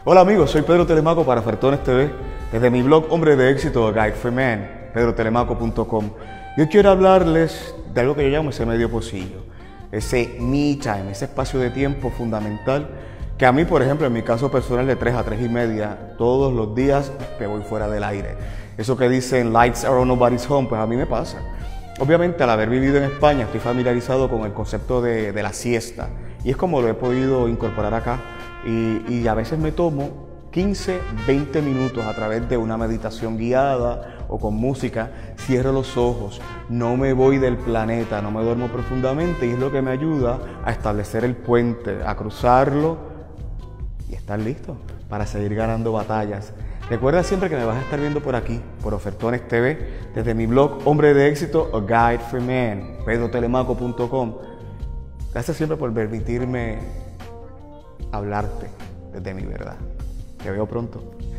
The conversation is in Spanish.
Hola amigos, soy Pedro Telemaco para Ofertones TV, desde mi blog Hombre de Éxito, A Guide for Men, pedrotelemaco.com. Yo quiero hablarles de algo que yo llamo ese medio pocillo, ese me time, ese espacio de tiempo fundamental que a mí, por ejemplo, en mi caso personal de 3 a 3 y media, todos los días me voy fuera del aire. Eso que dicen lights are on, nobody's home, pues a mí me pasa. Obviamente, al haber vivido en España, estoy familiarizado con el concepto de la siesta y es como lo he podido incorporar acá. Y a veces me tomo 15, 20 minutos a través de una meditación guiada o con música, cierro los ojos, no me voy del planeta, no me duermo profundamente y es lo que me ayuda a establecer el puente, a cruzarlo y estar listo para seguir ganando batallas. Recuerda siempre que me vas a estar viendo por aquí, por Ofertones TV, desde mi blog Hombre de Éxito, A Guide for Men, pedrotelemaco.com. Gracias siempre por permitirme hablarte desde mi verdad. Te veo pronto.